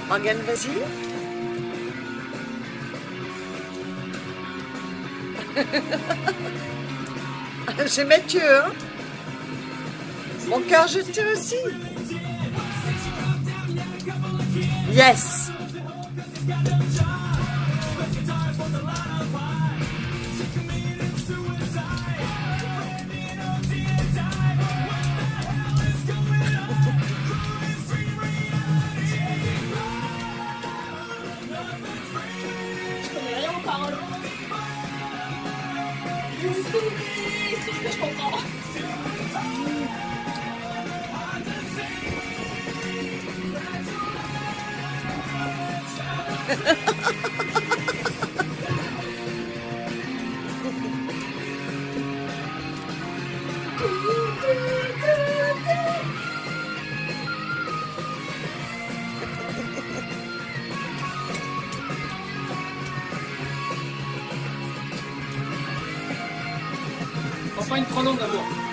Morgane, vas-y. C'est Mathieu, hein. Mon cœur, je te tire aussi. Yes. Je connais rien aux paroles. C'est tout ce que je comprends. Prends pas une chrono d'abord.